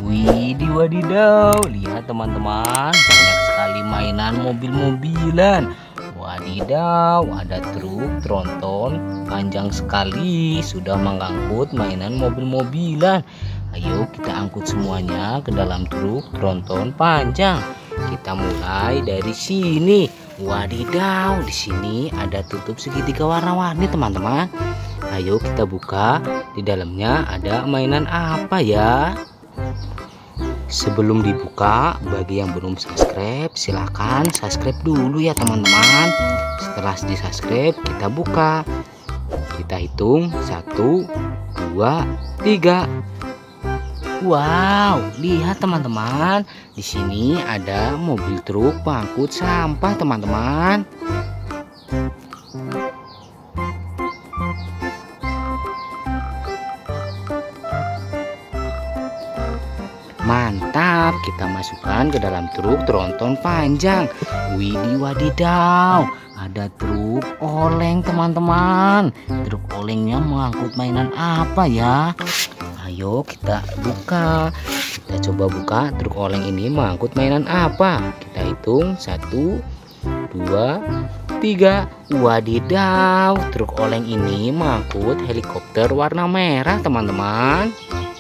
Widih wadidaw, lihat teman-teman, banyak sekali mainan mobil-mobilan. Wadidaw, ada truk tronton panjang sekali, sudah mengangkut mainan mobil-mobilan. Ayo kita angkut semuanya ke dalam truk tronton panjang. Kita mulai dari sini. Wadidaw, di sini ada tutup segitiga warna-warni teman-teman. Ayo kita buka. Di dalamnya ada mainan apa ya? Sebelum dibuka, bagi yang belum subscribe, silahkan subscribe dulu ya teman-teman. Setelah di subscribe, kita buka. Kita hitung 1, 2, 3. Wow, lihat teman-teman, di sini ada mobil truk pengangkut sampah teman-teman. Mantap, kita masukkan ke dalam truk tronton panjang. Widih wadidaw, ada truk oleng teman-teman. Truk olengnya mengangkut mainan apa ya? Ayo kita buka. Kita coba buka truk oleng ini mengangkut mainan apa? Kita hitung 1, 2, 3. Wadidaw, truk oleng ini mengangkut helikopter warna merah teman-teman.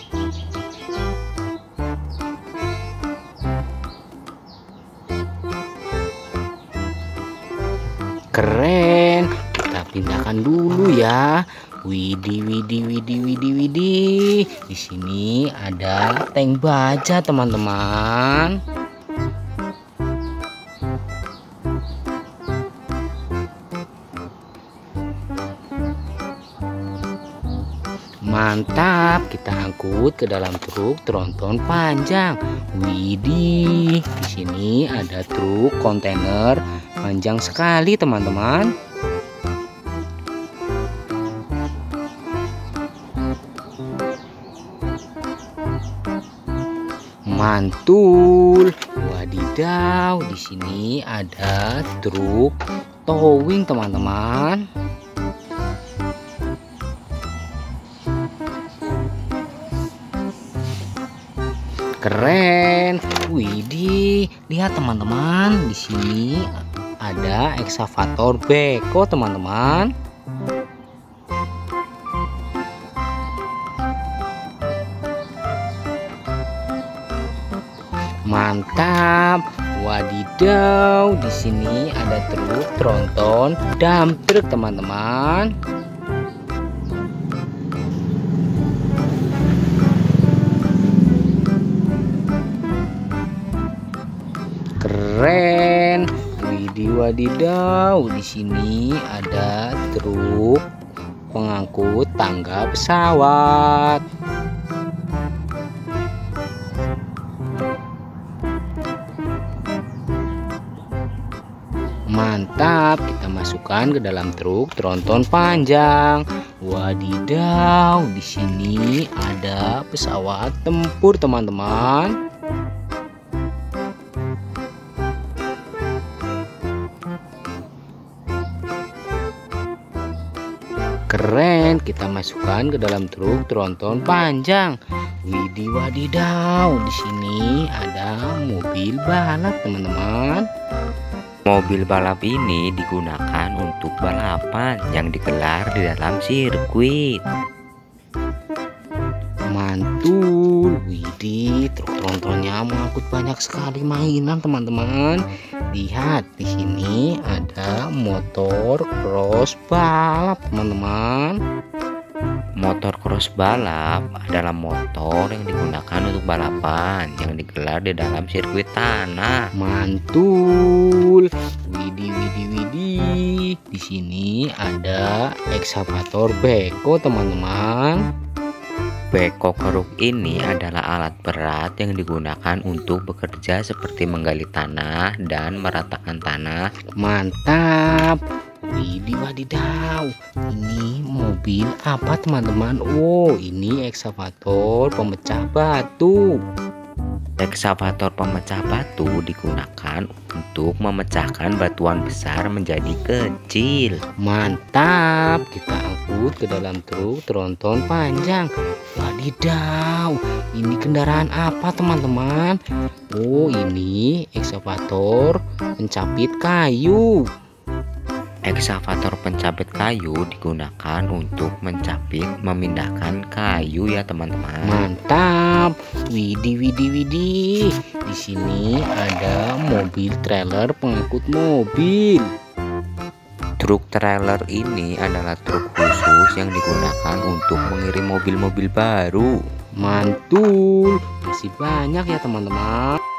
Keren, kita pindahkan dulu ya. Widih, widih, widih, widih, widih. Di sini ada tank baja teman-teman. Mantap, kita angkut ke dalam truk tronton panjang. Widih, di sini ada truk kontainer panjang sekali teman-teman. Mantul, wadidaw, di sini ada truk towing teman-teman. Keren, widih, lihat teman-teman, di sini ada ekskavator beko teman-teman. Mantap, wadidaw, di sini ada truk tronton dump truck teman-teman. Keren, widih wadidaw, di sini ada truk pengangkut tangga pesawat. Mantap, kita masukkan ke dalam truk tronton panjang. Wadidaw, di sini ada pesawat tempur teman-teman. Keren, kita masukkan ke dalam truk tronton panjang. Widih wadidaw, di sini ada mobil balap teman-teman. Mobil balap ini digunakan untuk balapan yang digelar di dalam sirkuit. Mantul, widih, truk trontonnya mengangkut banyak sekali mainan teman-teman. Lihat, di sini ada motor cross balap teman-teman. Motor cross balap adalah motor yang digunakan untuk balapan yang digelar di dalam sirkuit tanah. Mantul, widih, widih, widih. Di sini ada ekskavator beko teman-teman. Beko keruk ini adalah alat berat yang digunakan untuk bekerja seperti menggali tanah dan meratakan tanah. Mantap, widih wadidaw, ini mobil apa teman-teman? Oh, ini ekskavator pemecah batu. Ekskavator pemecah batu digunakan untuk memecahkan batuan besar menjadi kecil. Mantap, kita angkut ke dalam truk tronton panjang. Wadidaw, ini kendaraan apa teman-teman? Oh, ini ekskavator pencapit kayu. Ekskavator pencapit kayu digunakan untuk mencapit, memindahkan kayu ya teman-teman. Mantap. Widih, widih, widih. Di sini ada mobil trailer pengangkut mobil. Truk trailer ini adalah truk khusus yang digunakan untuk mengirim mobil-mobil baru. Mantul. Masih banyak ya teman-teman.